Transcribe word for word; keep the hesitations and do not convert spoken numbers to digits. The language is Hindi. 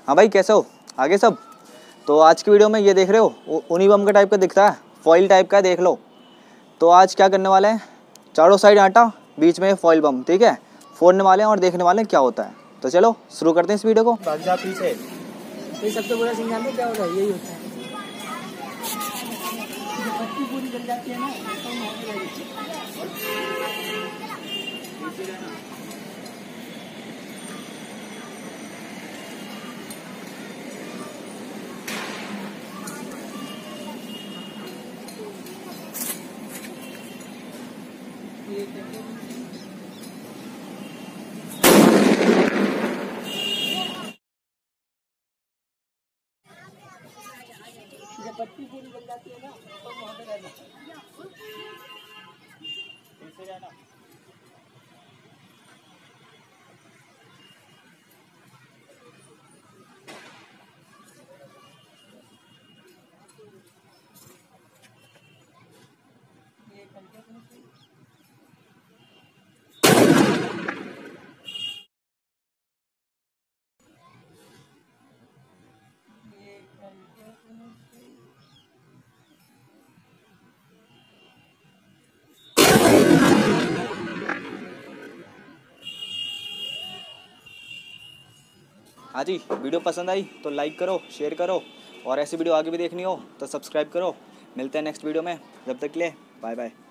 हाँ भाई कैसे हो, आगे सब। तो आज की वीडियो में ये देख रहे हो ऊनी बम का टाइप का दिखता है, फॉइल टाइप का, देख लो। तो आज क्या करने वाले हैं, चारों साइड आटा, बीच में फॉइल बम, ठीक है, फोड़ने वाले हैं और देखने वाले हैं क्या होता है। तो चलो शुरू करते हैं इस वीडियो को। भाग जा पीछे। ये सबसे बड़ा सिंगल में क्या होता है, यही होता है। पत्ती पूरी जल जाती है ना, जब पत्ती पूरी जल जाती है ना तो वहाँ पे रहना। कैसे जाना? हाँ जी, वीडियो पसंद आई तो लाइक करो, शेयर करो, और ऐसी वीडियो आगे भी देखनी हो तो सब्सक्राइब करो। मिलते हैं नेक्स्ट वीडियो में, जब तक के लिए बाय बाय।